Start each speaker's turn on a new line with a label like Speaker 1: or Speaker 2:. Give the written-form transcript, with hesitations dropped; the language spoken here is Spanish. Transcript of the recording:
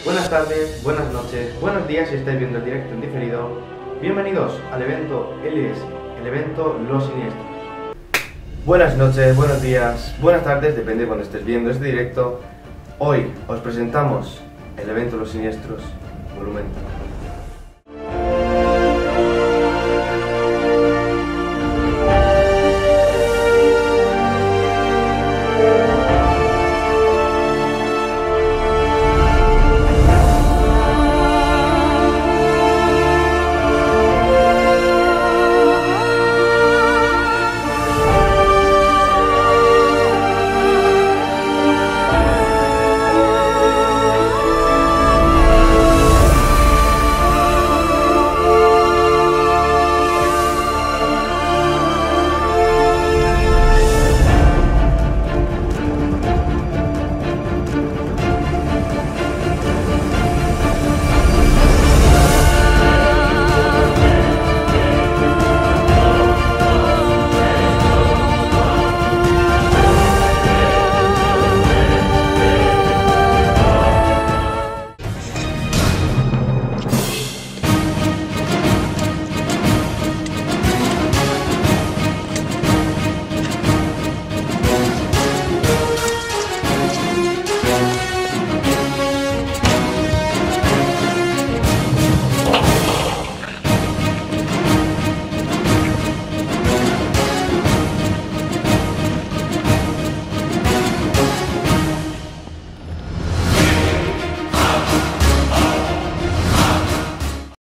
Speaker 1: Buenas tardes, buenas noches, buenos días si estáis viendo el directo en diferido. Bienvenidos al evento LS, el evento Los Siniestros. Buenas noches, buenos días, buenas tardes, depende de cuando estés viendo este directo. Hoy os presentamos el evento Los Siniestros, volumen